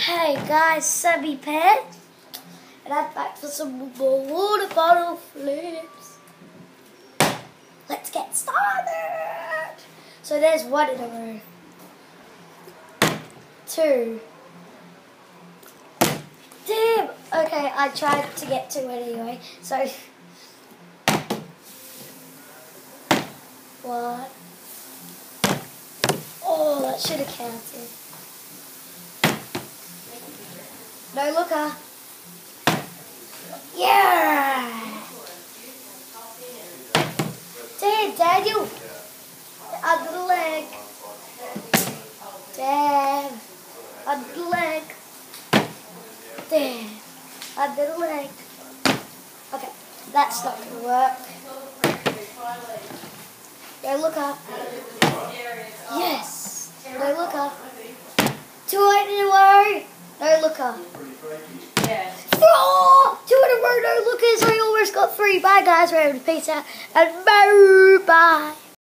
Hey guys, Sammy Pet, and I'm back for some more water bottle flips. Let's get started. So there's one in a row. 2. Damn. Okay, I tried to get 2 anyway. So 1. Oh, that should have counted. No looker. Yeah! Damn, Daniel! Under the leg. Damn. Under the leg. Damn. Under the leg. Okay, that's not going to work. No looker. Yes! No looker. 2 in a row. No looker. Yeah. 4! 2 in a row, no lookers. I almost got 3. Bye guys, we're able to peace out and bye.